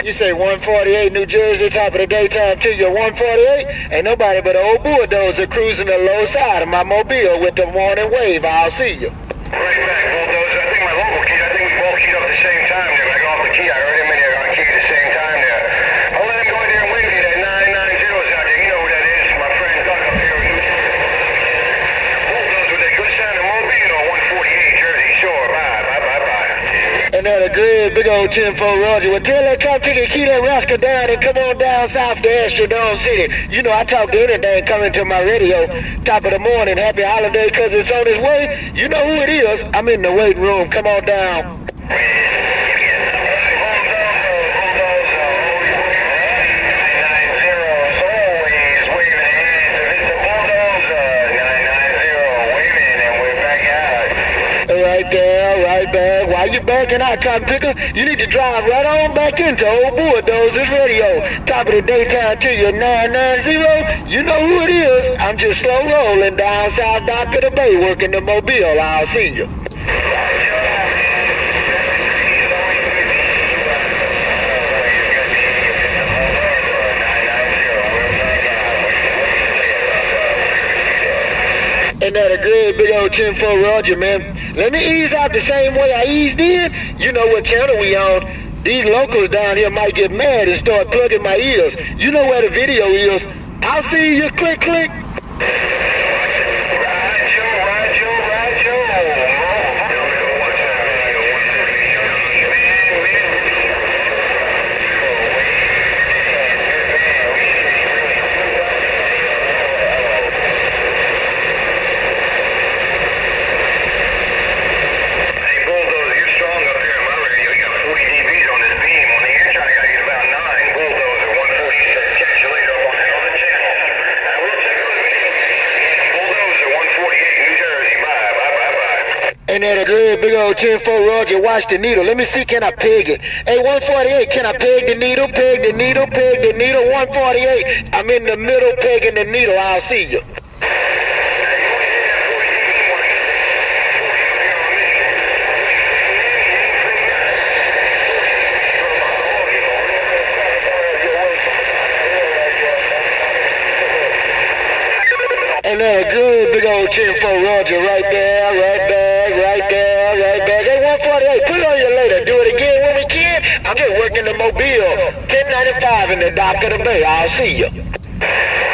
You say 148 New Jersey, top of the daytime to you, 148? Ain't nobody but an old bulldozer cruising the low side of my mobile with the morning wave. I'll see you. Right back, bulldozer. I think my local key, I think we both keyed up at the same time there. I got off the key, I heard him in there on key at the same time there. I'll let him go in there and wave you. That 990's out there. You know who that is. My friend Doug up here. Bulldozer with that good sound of mobile, 148 Jersey Shore. Bye. And that a good big old 10-4 Roger. Well, tell that cop ticket, key that rascal down and come on down south to Astrodome City. You know I talk to anything coming to my radio. Top of the morning, happy holiday because it's on its way. You know who it is. I'm in the waiting room. Come on down. Right back. While you're backing out, Cotton Picker, you need to drive right on back into old Bulldozer's radio. Top of the daytime to you, 990. You know who it is. I'm just slow rolling down South Dock of the Bay working the mobile. I'll see you. Ain't that a good big old 10-4 Roger, man? Let me ease out the same way I eased in. You know what channel we on. These locals down here might get mad and start plugging my ears. You know where the video is. I'll see you. Click, click. And that a good big old 10-4 Roger, watch the needle. Let me see, can I peg it? Hey, 148, can I peg the needle? Peg the needle, peg the needle. 148, I'm in the middle pegging the needle. I'll see you. And that a good big old 10-4 Roger right there, right back, right there, right back. Hey, 148, put it on you later. Do it again when we can. I'm just working the mobile. 1095 in the dock of the Bay. I'll see you.